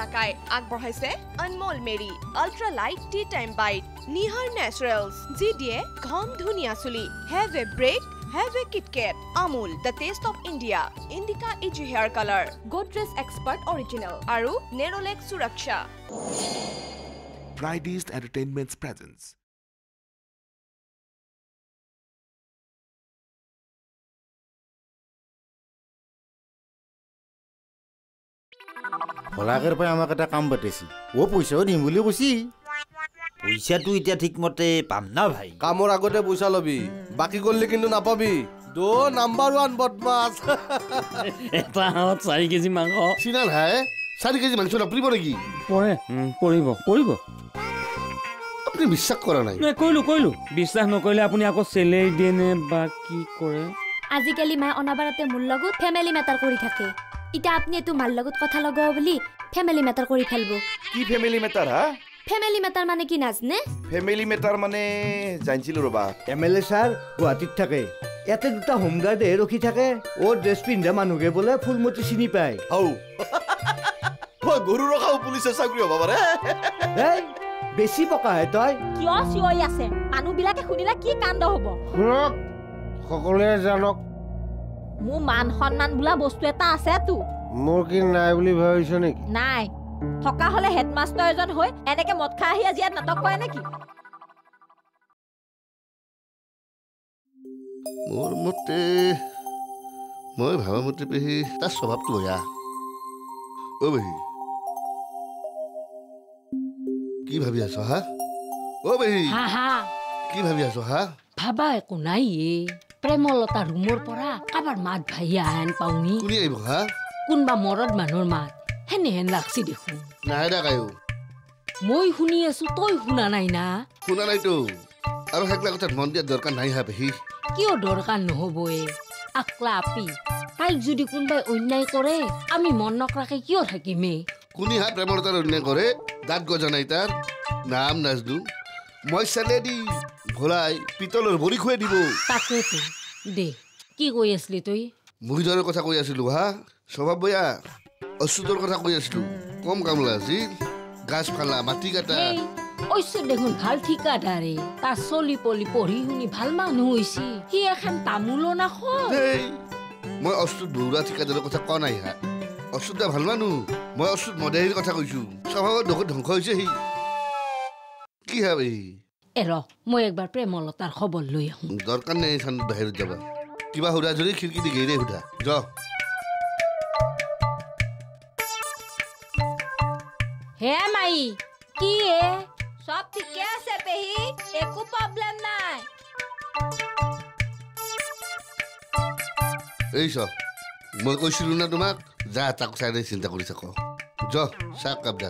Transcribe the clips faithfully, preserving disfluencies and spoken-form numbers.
ইলাকাই আগবঢ়াইছে অনমোল মেৰী ultra light tea time bite Nihar naturals যি দিয়ে ঘন ধুনীয়া চুলি have a break have a KitKat Amul the taste of India Indica easy hair colour Godrej expert original আৰু নেৰলেক সুৰক্ষা Fridays Entertainment's presence. ফলাকের পাই আমাক এটা কাম বাটেছি ও পয়সাও দিম বুলি কৈছি পইচাটো এতিয়া ঠিকমতে পাম না ভাই কামৰ আগতে পইচা লবি বাকি করলে কিন্তু নাপাবি দো নাম্বার ওয়ান বদমাস এটা হাত চাৰি কেজি মাংস চিনা নাই চাৰি কেজি মাংস নপৰিব নেকি পৰে পৰিব পৰিব আপুনি বিশ্বাস কৰা নাই নাই কইলো কইলো বিশ্বাস নকৰিলে আপুনি আকৌ চেলেৰি দিয়ে নে বা কি কৰে আজিকালি মাই অনাবাৰতে মোৰ লগত ফেমিলি মেটাৰ কৰি থাকে ইটা আপনি এটো মাৰ লগত কথা লগাও বুলি ফেমিলি মেটাৰ কৰি ফেলব কি ফেমিলি মেটাৰ হা ফেমিলি মেটাৰ মানে কি নাজনে ফেমিলি মেটাৰ মানে জানছিলো ৰবা এমএলএ স্যার গুৱাহাটীত থাকে ইয়াতে দুটা হোমগাৰ্ড এ ৰখি থাকে ও ড্ৰেছ পিন্ধা মানুহকে বলে ফুলমতি চিনি পায় হৌ মই গৰু ৰখাও পুলিচে চাকৰি হ'ব পাৰে এই বেছি পকা হে তই কিয় চিঞৰি আছে মানুহবিলাকে শুনিলে কি কাণ্ড হ'ব শুনক সকলোৱে জানক মোৰ মান সন্মান বোলা বস্তু এটা আছে তো মোৰ কি নাই বুলি ভাবিছ নেকি নাই থকা হলে হেডমাষ্টাৰ এজন হৈ এনেকে মদ খাই আহি আজি নাটক কৰে নেকি মোৰ মতে মই ভাবা মতে পেহি তাৰ স্বভাৱটো বেয়া অ বেহি কি ভাবি আছ হা অ বেহি হা হা কি ভাবি আছ হা ভাবা একো নাই প্ৰেমলতা ৰুমৰ পৰা কাবাৰ মাত ভাইয়া হেন পাউনি কোনে আহিব হা কোনবা মৰদ মানুহৰ মাত হেনে হেন লাগছি দেখোন নাই দা কায়ো মই শুনি আছো তই শুনা নাই না শুনা নাইতো আৰু হেকলা কথা মন দিয়া দৰকাৰ নাই হা পেহি কিয় দৰকাৰ নহবয়ে আকলা আপি তাইক যদি কোনবাই অন্যায় কৰে আমি মন নকৰাকে কিয় থাকিমে কোনি হা প্ৰেমলতাৰ অন্যায় কৰে দাঁত গজা নাই তাৰ নাম নাজনো মই চালে দি ভৰাই পিতলৰ ভৰি খুৱাই দিব তাকেতো দে কি কৈ আছিলি তই মহিদাৰৰ কথা কৈ আছিলো হা স্বভাৱ বেয়া অচ্যুতৰ কথা কৈ আছিলো কম কামলা আজি গাছ ফালা মাটি কাটা অচ্যুত দেখোন ভাল ঠিকাদাৰে তাৰ চলি পলি পঢ়ি শুনি ভাল মানুহ হৈছে সি এখন তামোলো নাখায় মই অচ্যুত বৰুৱা ঠিকাদাৰৰ কথা কোৱা নাই হা অচ্যুত দা ভাল মানুহ মই অচ্যুত মদেহীৰ কথা কৈছো স্বভাৱত দোষত ধ্বংস হৈছে সি কি ভাবি এৰ মই একবাৰ প্ৰেমলতাৰ খবৰ লৈ আহোঁ দৰকাৰ নাই চান বাহিৰত যাবা কিবা সুধা যদি খিৰিকী দি গেৰে সুধা যা হে মাই কি এ সব ঠিকে আছে পেহি একো প্ৰবলেম নাই এই সব মই কৈছিলো না তোমাক যা তাক চাই চিন্তা কৰি থাক যা চাক কাবদা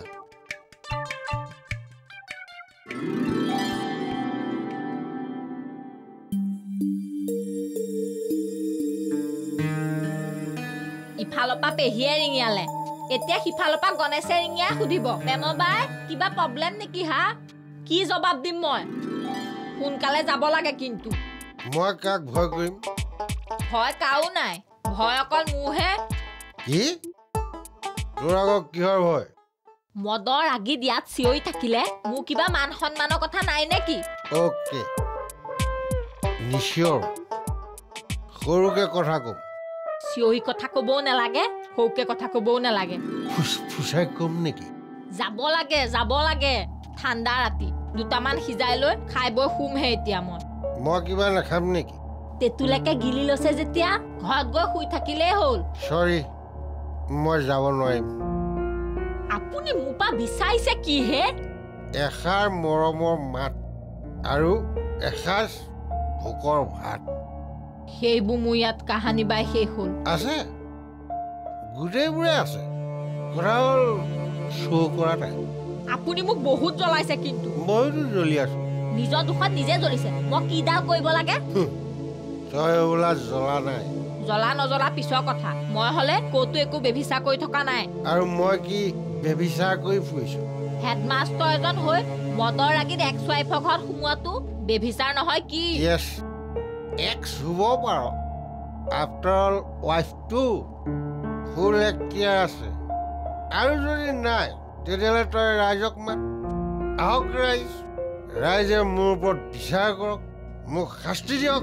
ইফালৰ পৰা পেহিয়ে ৰিঙিয়ালে এতিয়া সিফালৰ পৰা গণেশে ৰিঙিয়াই সুধিব প্ৰেমৰ বাই কিবা প্ৰব্লেম নেকি হা কি জবাব দিম মই সোনকালে যাব লাগে কিন্তু মই কাক ভয় কৰিম ভয় কাও নাই ভয় অকল মোৰহে কি তোৰ আকৌ কিহৰ ভয় মদৰ আগি দিয়াত চিঞৰি থাকিলে মোৰ কিবা মান সন্মানৰ কথা নাই নেকি অ'কে নিশ্চয় সৰুকে কথা কম চিঞৰি কথা ক'বও নালাগে সৰুকে কথা ক'বও নালাগে ফুচাই কম নেকি যাব লাগে যাব লাগে ঠাণ্ডা ৰাতি দুটামান সিজাই লৈ খাই বৈ শুমহে এতিয়া মই মই কিবা নাখাম নেকি তেতুলেকে গিলি লৈছে যেতিয়া ঘৰত গৈ শুই থাকিলেই হ'ল সৰি মই যাব নোৱাৰিম আপুনি মোৰ পৰা বিচাৰিছে কি হে এষাৰ মৰমৰ মাত আৰু এসাঁজ ভোকৰ ভাত সেইবোৰ মোৰ ইয়াত কাহানী বাই শেষ হ'ল আছে গোটেইবোৰে আছে কথা হ'ল শ্ব' কৰা নাই আপুনি মোক বহুত জ্বলাইছে কিন্তু মইতো জ্বলি আছো নিজৰ দুখত নিজে জ্বলিছে মই কিডাল কৰিব লাগে তই বোলা জ্বলা নাই জ্বলা নজ্বলা পিছৰ কথা মই হলে ক'তো একো বেভিচাৰ কৰি থকা নাই আৰু মই কি বেভিচাৰ কৰি ফুৰিছো হেডমাষ্টাৰ এজন হৈ মদৰ আগিত এক্স ৱাইফৰ ঘৰত সোমোৱাটো বেভিচাৰ নহয় কি ইয়েছ এক্স হ'ব পাৰ আফটাৰ অল ৱাইফটো ফুল এক্টিয়াৰ আছে আৰু যদি নাই তেতিয়াহ'লে তই ৰাইজক মাত আহক ৰাইজ ৰাইজে মোৰ ওপৰত বিচাৰ কৰক মোক শাস্তি দিয়ক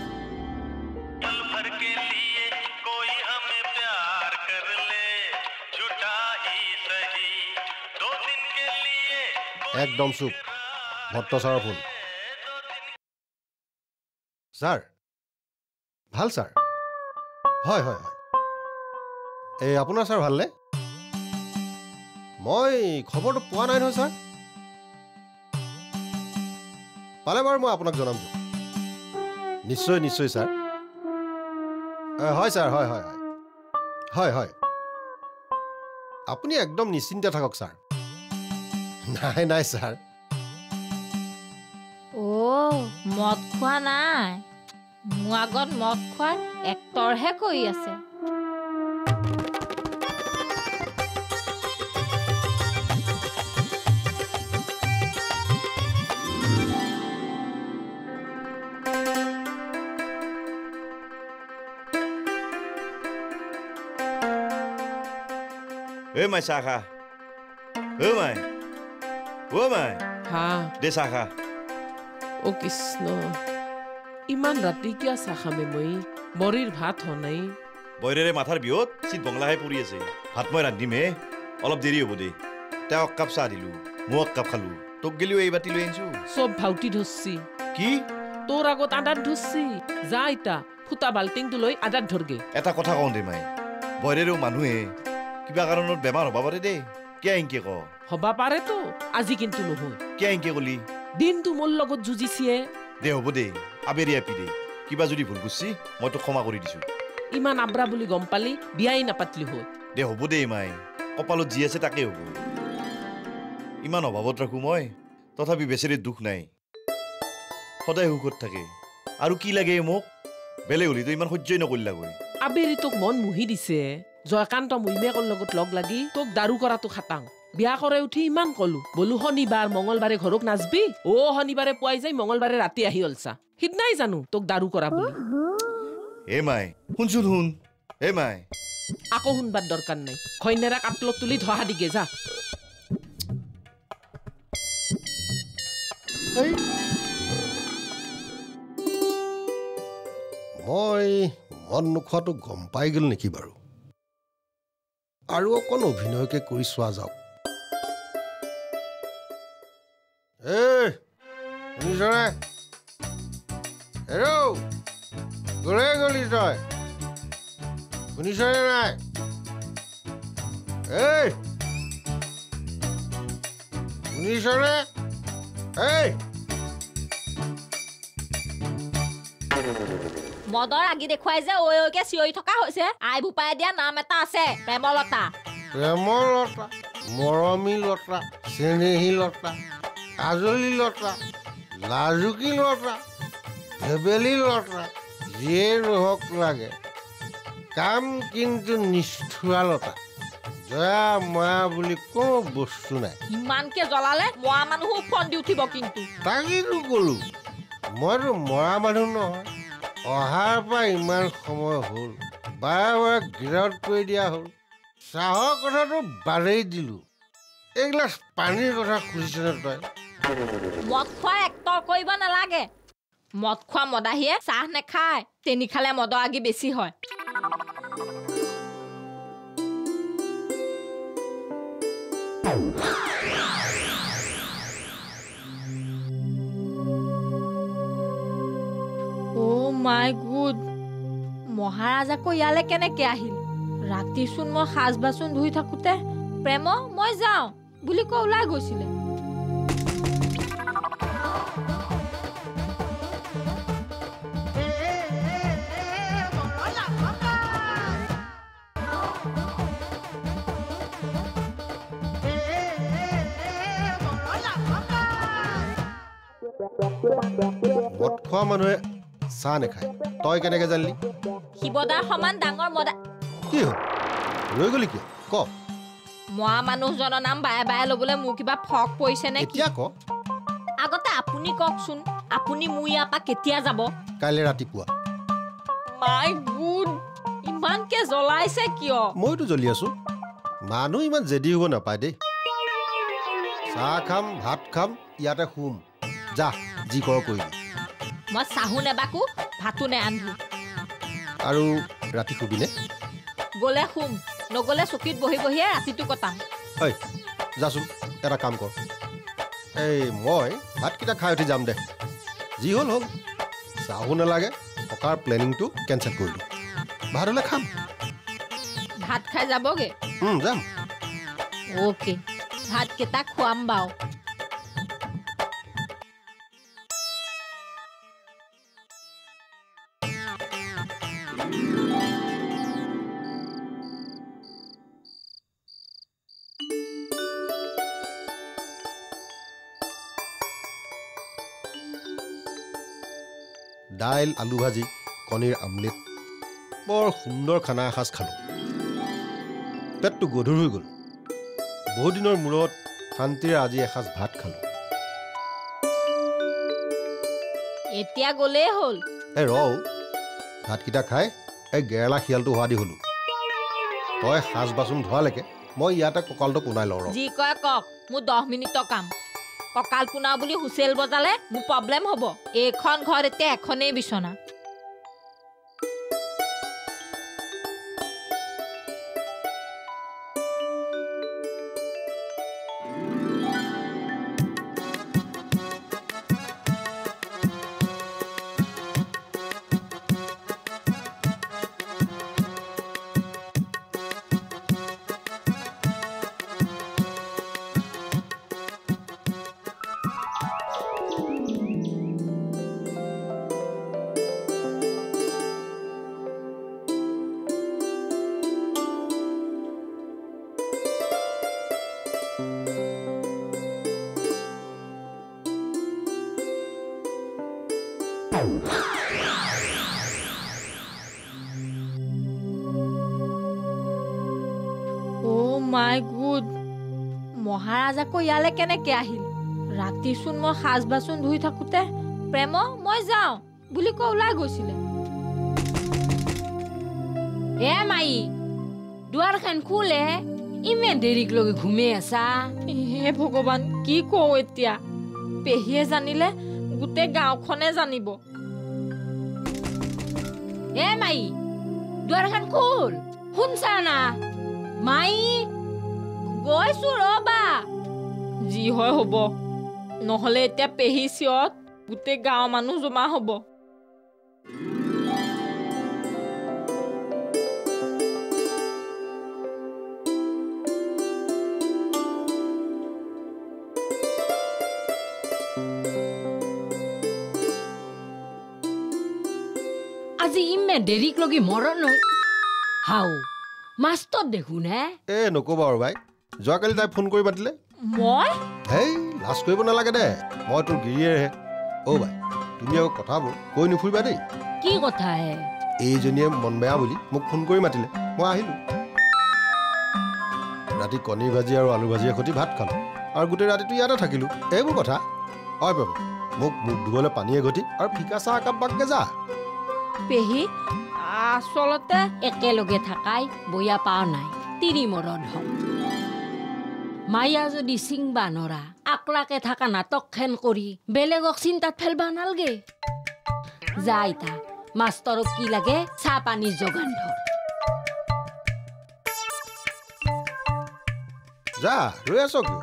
একদম চুপ ভট্ট ছাৰৰ ফোন ছাৰ ভাল ছাৰ হয় হয় হয় এই আপোনাৰ ছাৰ ভালনে মই খবৰটো পোৱা নাই নহয় ছাৰ পালে বাৰু মই আপোনাক জনাম নিশ্চয় নিশ্চয় ছাৰ হয় ছাৰ হয় হয় হয় হয় হয় আপুনি একদম নিশ্চিন্ত থাকক ছাৰ নাই নাই ছাৰ অ' মদ খোৱা নাই মোৰ আগত মদ খোৱাৰ এক্টৰহে কৰি আছে ঐ মাই চাহ খা ঐ মাই ঐ মাই হা দে চাহ খা অ কৃষ্ণ ইমান ৰাতি কিয় চাহ খামে মই বৰীৰ ভাত হোৱা নাই বৈৰেৰে মাথাৰ বিহত চিত বংলাহে পৰি আছে ভাত মই ৰান্ধিমহে অলপ দেৰি হ'ব দে তেওঁক কাপ চাহ দিলো মই এক কাপ খালো তোক গেলিও এই বাতি লৈ আনিছো চব ভাউটি ধৰছি কি তোৰ আগত আদাত ধৰছি যা ইতা ফুটা বাল্টিংটো লৈ আদাত ধৰগে এটা কথা কওঁ দে মাই বৈৰেৰেও মানুহে কিবা কাৰণত বেমাৰ হ'ব পাৰে দেই কিয় এনকে ক হবা পাৰেতো আজি কিন্তু নহয় কিয় এনকে কলি দিনটো মোৰ লগত যুঁজিছিয়ে দে হ'ব দে আবেৰি আপি দে কিবা যদি ভুল কৰিছি মই তোক ক্ষমা কৰি দিছো ইমান আব্ৰা বুলি গম পালি বিয়াই নাপাতলি হয় দে হ'ব দে মাই কপালত যি আছে তাকে হ'ব ইমান অভাৱত ৰাখো মই তথাপি বেচেৰি দুখ নাই সদায় সুখত থাকে আৰু কি লাগে মোক বেলেগ হলিতো ইমান সহ্যই নকৰিলাগৈ আবেৰি তোক মন মুহি দিছে জয়কান্ত মহিমেকৰ লগত লগ লাগি তোক দাৰু কৰাটো খাটাং বিয়া কৰে উঠি ইমান কলো বলো শনিবাৰ মংগলবাৰে ঘৰক নাচবি অ শনিবাৰে পুৱাই যাই মংগলবাৰে ৰাতি আহি অলছা সিদনাই জানো তোক দাৰু কৰা বুলি এ মাই শুনচোন শুন এ মাই আকৌ শুনবাৰ দৰকাৰ নাই খৈনেৰা কাটলত তুলি ধহা দিগে যা মই মন নোখোৱাটো গম পাই গ'ল নেকি বাৰু আৰু অকণ অভিনয়কে কৰি চোৱা যাওক এই শুনিছনে হেৰৌ গ'লে গ'লি তই শুনিছনে নাই এই শুনিছনে এই মদৰ আগি দেখুৱাই যে ঐ ঐকে চিঞৰি থকা হৈছে আই ভূপাই দিয়া নাম এটা আছে প্ৰেমলতা প্ৰেমলতা মৰমী লতা চেনেহী লতা কাজলী লতা লাজুকী লতা ভেবেলী লতা যিয়ে নহওক লাগে কাম কিন্তু নিষ্ঠুৰা লতা জয়া ময়া বুলি কোনো বস্তু নাই ইমানকে জ্বলালে মৰা মানুহো ফোন দি উঠিব কিন্তু তাকেতো ক'লো মইতো মৰা মানুহ নহয় অহাৰ পৰা ইমান সময় হ'ল বাৰে বাৰে গিৰত কৰি দিয়া হ'ল চাহৰ কথাটো বাদেই দিলোঁ এইগিলাচ পানীৰ কথা খুজিছেনে তই মদ খোৱা এক্টৰ কৰিব নালাগে মদ খোৱা মদাহীয়ে চাহ নেখায় চেনি খালে মদৰ আগি বেছি হয় অ' মাই গুড মহাৰাজ আকৌ ইয়ালৈ কেনেকে আহিল ৰাতিচোন মই সাজ বাচন ধুই থাকোতে প্ৰেম মই যাওঁ বুলি কৈ ওলাই গৈছিলে মদ খোৱা মানুহে চাহ নেখায় তই কেনেকে জানিলি শিৱদাৰ সমান ডাঙৰ মদা কি হ'ল ৰৈ গলি কিয় ক মৰা মানুহজনৰ নাম বায়ে বায়ে ল'বলৈ মোৰ কিবা ফক পৰিছে নে এতিয়া ক আগতে আপুনি কওকচোন আপুনি মোৰ ইয়াৰ পৰা কেতিয়া যাব কাইলৈ ৰাতিপুৱা মাই গুড ইমানকে জ্বলাইছে কিয় মইতো জ্বলি আছো মানুহ ইমান জেদি হ'ব নাপায় দেই চাহ খাম ভাত খাম ইয়াতে শুম যা যি কৰ কৰিবি মই চাহো নেবাকো ভাতো নেৰান্ধো আৰু ৰাতি শুবিনে গ'লে শুম নগ'লে চকীত বহি বহিয়ে ৰাতিটো কটাম ঐ যাচোন এটা কাম কৰ এই মই ভাতকেইটা খাই উঠি যাম দে যি হ'ল হ'ল চাহো নালাগে থকাৰ প্লেনিংটো কেঞ্চেল কৰিলোঁ ভাত হ'লে খাম ভাত খাই যাবগে যাম অ'কে ভাতকেইটা খুৱাম বাৰু দাইল আলু ভাজি কণীৰ আমলেট বৰ সুন্দৰ খানা এসাঁজ খালোঁ পেটটো গধুৰ হৈ গ'ল বহুত দিনৰ মূৰত শান্তিৰে আজি এসাঁজ ভাত খালোঁ এতিয়া গ'লেই হ'ল এই ৰ ভাতকেইটা খাই এই গেৰেলা শিয়ালটো হোৱা দি হ'লোঁ তই সাজ বাচন ধোৱালৈকে মই ইয়াতে কঁকালটো পোনাই লওঁ ৰ যি কয় কওক মোৰ দহ মিনিটৰ কাম কঁকাল পোনাও বুলি হুচেল বজালে মোৰ প্ৰব্লেম হ'ব এইখন ঘৰত এতিয়া এখনেই বিচনা মাই গুড মহাৰাজ আকৌ ইয়ালে কেনেকে আহিল ৰাতিচোন মই সাজ বাচন ধুই থাকোতে প্ৰেম মই যাওঁ বুলি কৈ ওলাই গৈছিলে এ মাই দুৱাৰখন খোলে ইমান দেৰিক লগে ঘুমে আছা হে ভগৱান কি কওঁ এতিয়া পেহীয়ে জানিলে গোটেই গাঁওখনে জানিব এ মাই দুৱাৰখন খোল শুনছা না মাই গৈছো ৰবা যি হয় হ'ব নহলে এতিয়া পেহী চিয়ত গোটেই গাঁৱৰ মানুহ জমা হ'ব আজি ইমান দেৰিক লগি মৰণ হাও মাষ্টৰ দেখোন হে এ নকবা আৰু ভাই যোৱাকালি তাই ফোন কৰি মাতিলে মই হেই লাজ কৰিব নালাগে দে মই তোৰ গিৰিয়েৰহে অ' ভাই তুমি আকৌ কথাবোৰ কৈ নুফুৰিবা দেই কি কথা হে এইজনীয়ে মন বেয়া বুলি মোক ফোন কৰি মাতিলে মই আহিলোঁ ৰাতি কণী ভাজি আৰু আলু ভাজিয়ে সৈতে ভাত খালোঁ আৰু গোটেই ৰাতিটো ইয়াতে থাকিলোঁ এইবোৰ কথা হয় বাবু মোক মুখ ধুবলৈ পানীয়ে ঘটি আৰু ফিকা চাহ একাপ বাককে যা পেহী আচলতে একেলগে থাকাই বয়া পাও নাই তিৰি মৰণ হম মায়া যদি চিংবা নৰা আকলাকে থাকা নাটক খেন কৰি বেলেগক চিন্তাত ফেলবা নালগে যাই তা মাষ্টৰক কি লাগে চাহ পানী যোগান ধৰ যা ৰৈ আছ কিয়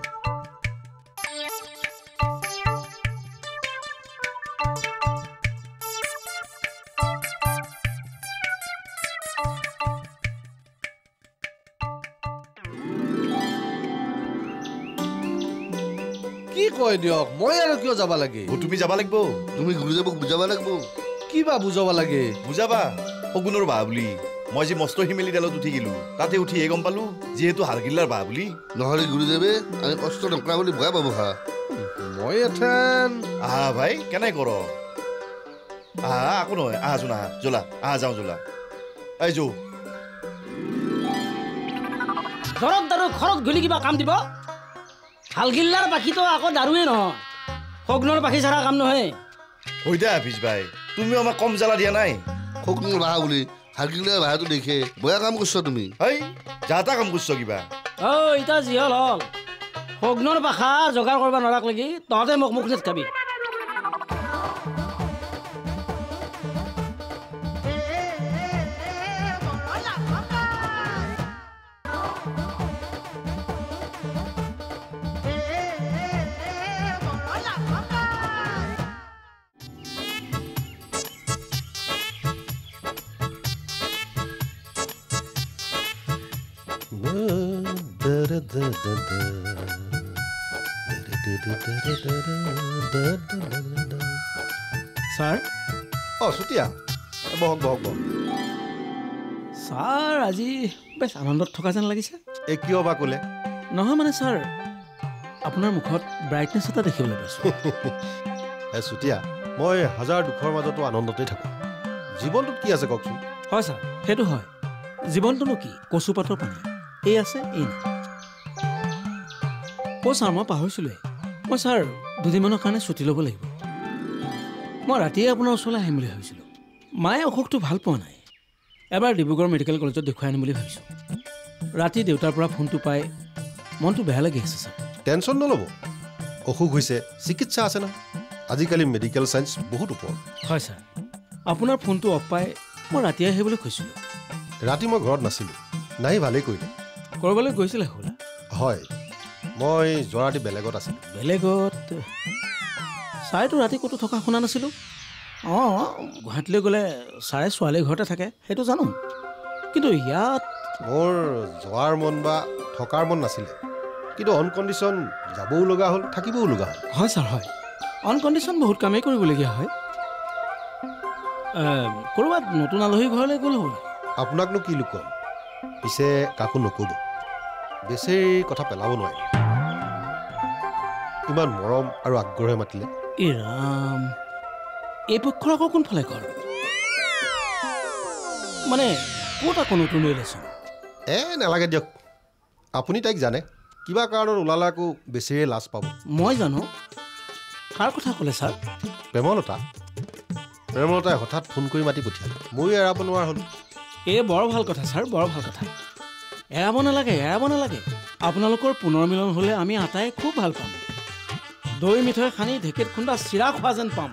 কি কয় দিয়ক মই আৰু কিয় যাব লাগে তুমি যাব লাগিব তুমি গুৰুদেৱক বুজাব লাগিব কিবা বুজাব লাগে বুজাবা সগুণৰ বা বুলি মই যে মস্ত হিমেলি ডালত উঠি গেলো তাতে উঠিহে গম পালো যিহেতু হাৰগিল্লাৰ বা বুলি নহলে গুৰুদেৱে আমি কষ্ট নকৰা বুলি ভয় পাব হা মই এথেন আহা ভাই কেনে কৰ আহা আকৌ নহয় আহাচোন আহা জোলা আহা যাওঁ জোলা এই যো ঘৰত দাৰু ঘৰত গলি কিবা কাম দিব হালগিল্লাৰ পাখিটো আকৌ দাৰুৱে নহয় সগ্নৰ পাখি ছাড়া কাম নহয় হৈ দে হাফিজ ভাই তুমি আমাক কম জ্বালা দিয়া নাই সগ্নৰ বাহা বুলি হালগিল্লাৰ বাহাটো দেখে বয়া কাম কৰিছ তুমি হেই যা তা কাম কৰিছ কিবা ঐ ইতা যি হল হল সগ্নৰ পাখা যোগাৰ কৰিব নৰাক লাগি তহঁতে মোক মুখ নেট খাবি ছাৰ অঁ চুতীয়া বহক বহক বহক ছাৰ আজি বেছ আনন্দত থকা যেন লাগিছে এই কিয় বা ক'লে নহয় মানে ছাৰ আপোনাৰ মুখত ব্ৰাইটনেছ এটা দেখিবলৈ পাইছোঁ এই চুতীয়া মই হাজাৰ দুখৰ মাজতো আনন্দতেই থাকোঁ জীৱনটোত কি আছে কওকচোন হয় ছাৰ সেইটো হয় জীৱনটোনো কি কচু পাতৰ পানী এই আছে এই নাই অ' ছাৰ মই পাহৰিছিলোঁৱে মই ছাৰ দুদিনমানৰ কাৰণে ছুটি ল'ব লাগিব মই ৰাতিয়ে আপোনাৰ ওচৰলৈ আহিম বুলি ভাবিছিলোঁ মায়ে অসুখটো ভাল পোৱা নাই এবাৰ ডিব্ৰুগড় মেডিকেল কলেজত দেখুৱাই আনিম বুলি ভাবিছোঁ ৰাতি দেউতাৰ পৰা ফোনটো পাই মনটো বেয়া লাগি আছে ছাৰ টেনশ্যন নল'ব অসুখ হৈছে চিকিৎসা আছে ন আজিকালি মেডিকেল চায়েন্স বহুত ওপৰত হয় ছাৰ আপোনাৰ ফোনটো অফ পাই মই ৰাতি আহিবলৈ কৈছিলোঁ ৰাতি মই ঘৰত নাছিলোঁ নাই ভালেই কৰিলে ক'ৰবালৈ গৈছিলে হ'লা হয় মই যোৱা ৰাতি বেলেগত আছিলোঁ বেলেগত ছাৰেতো ৰাতি ক'তো থকা শুনা নাছিলোঁ অঁ গুৱাহাটীলৈ গ'লে ছাৰে ছোৱালী ঘৰতে থাকে সেইটো জানো কিন্তু ইয়াত মোৰ যোৱাৰ মন বা থকাৰ মন নাছিলে কিন্তু অন কণ্ডিশ্যন যাবও লগা হ'ল থাকিবও লগা হ'ল হয় ছাৰ হয় অন কণ্ডিশ্যন বহুত কামেই কৰিবলগীয়া হয় ক'ৰবাত নতুন আলহী ঘৰলৈ গ'ল হ'ল আপোনাকনো কি লুকুৱাম পিছে কাকো নক'ব বেচেৰি কথা পেলাব নোৱাৰি ইমান মৰম আৰু আগ্ৰহে মাতিলে এ ৰাম এই পক্ষৰ আকৌ কোনফালে ঘৰ মানে ক'ত আকৌ নতুন ৰিলেশ্যন এ নালাগে দিয়ক আপুনি তাইক জানে কিবা কাৰণত ওলালে আকৌ বেছিয়ে লাজ পাব মই জানো কাৰ কথা ক'লে ছাৰ প্ৰেমলতা প্ৰেমলতাই হঠাৎ ফোন কৰি মাতি পঠিয়ালে ময়ো এৰাব নোৱাৰা হ'লোঁ এই বৰ ভাল কথা ছাৰ বৰ ভাল কথা এৰাব নালাগে এৰাব নালাগে আপোনালোকৰ পুনৰ মিলন হ'লে আমি আটাই খুব ভাল পাম দৈ মিঠৈ সানি ঢেঁকীত খুন্দা চিৰা খোৱা যেন পাম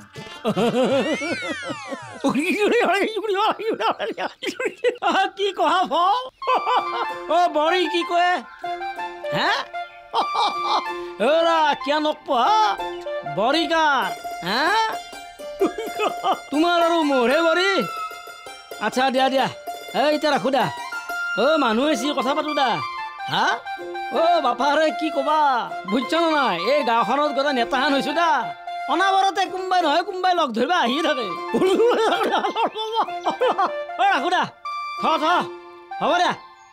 কি কহা ফল অ বৰি কি কয় হে কিয় নকপা বৰিকাৰ হে তোমাৰ আৰু মোৰহে বৰি আচ্ছা দিয়া দিয়া এই এতিয়া ৰাখো দা অ মানুহে চি কথা পাতো দা হা অ বাপাৰে কি কবা বুজিছ নাই এই গাঁওখনত গ'লে নেতাহান হৈছো দা অনাবৰতে কোনোবাই নহয় কোনোবাই লগ ধৰিব আহিয়ে থাকে ৰাখো দা থ থ হ'ব দে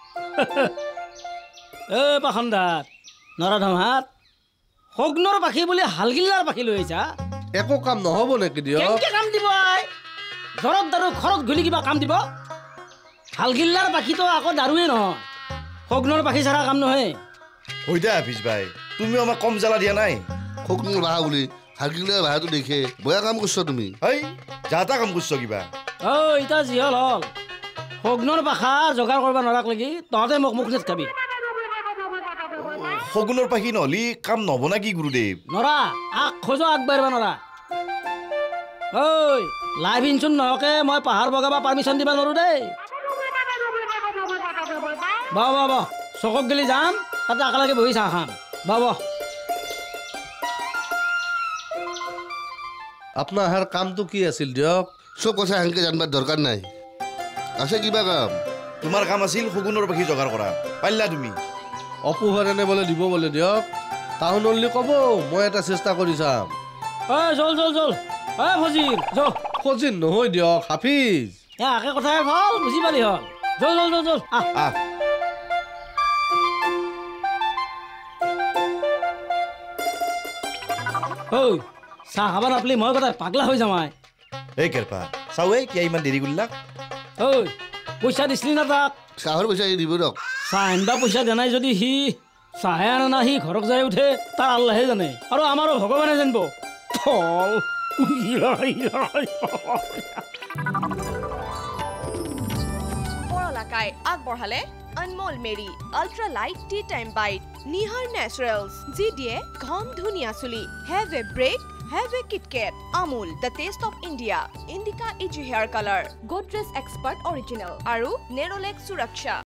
এ পাখনদাত নৰধমহাত সগ্নৰ পাখি বুলি হালগিল্লাৰ পাখি লৈ আহিছা একো কাম নহ'ব নেকি দিয়ক কেনেকে কাম দিব আই জ্বৰত দাৰু ঘৰত গ'লি কিবা কাম দিব হালগিল্লাৰ পাখিটো আকৌ দাৰুৱে নহয় সগ্নৰ পাখি ছাড়া কাম নহয় হৈ দে হাফিজ ভাই তুমি আমাক কম জ্বালা দিয়া নাই সগ্নৰ ভাষা বুলি হালগিল্লাৰ ভাষাটো দেখে বেয়া কাম কৰিছ তুমি এই যা তা কাম কৰিছ কিবা ঐ এতিয়া যি হ'ল হ'ল সগ্নৰ পাখা যোগাৰ কৰিব নৰাক লাগি তহঁতে মোক মুখ নেট খাবি সগুনৰ পাখি নহ'লি কাম নহ'ব না কি গুৰুদেৱ নৰা আগ খোজ আগবাঢ়িব নৰা ঐ লাইভ ইনচুন নহকে মই পাহাৰ বগাবা পাৰ্মিশ্যন দিবা নোৱাৰো দেই বাহ বাহ বাহ চকক গেলি যাম তাতে একেলগে বহি চাহ খাম বাহ বাহ আপোনাৰ আহাৰ কামটো কি আছিল দিয়ক চব কথা সেনেকে জানিবার দৰকাৰ নাই আছে কিবা কাম তোমাৰ কাম আছিল সগুনৰ পাখি যোগাৰ কৰা পাৰিলা তুমি অপুহৰ এনে বোলে দিব বোলে দিয়ক টাউনলৈ ক'ব মই এটা চেষ্টা কৰি চাম ঐ জল জল জল ঐ ফজিৰ জল ফজিৰ নহয় দিয়ক হাফিজ এ আকে কথাই ভাল বুজি পালি হ'ল জল জল জল জল আহ আহ ঐ চাহ খাব নাপালি মই কথা পাগলা হৈ যাম আই এই কেৰপা চাৱে কিয় ইমান দেৰি কৰিলা ঐ পইচা দিছিলি না তাক চাহৰ পইচা দিব দিয়ক চাহ আনবা পইচা দিয়া নাই যদি সি চাহে আনে না সি ঘৰত যাই উঠে তাৰ আল্লাহে জানে আৰু আমাৰো ভগৱানে জানিব ফল পৰলাকাই আগবঢ়ালে Anmol Mary Ultra Light Tea Time Bite Nihar Naturals যি দিয়ে ঘম ধুনিয়া চুলি Have a break Have a Kit Kat Amul the taste of India Indica Edgy Hair Color Godrej Expert Original আৰু Nerolac Suraksha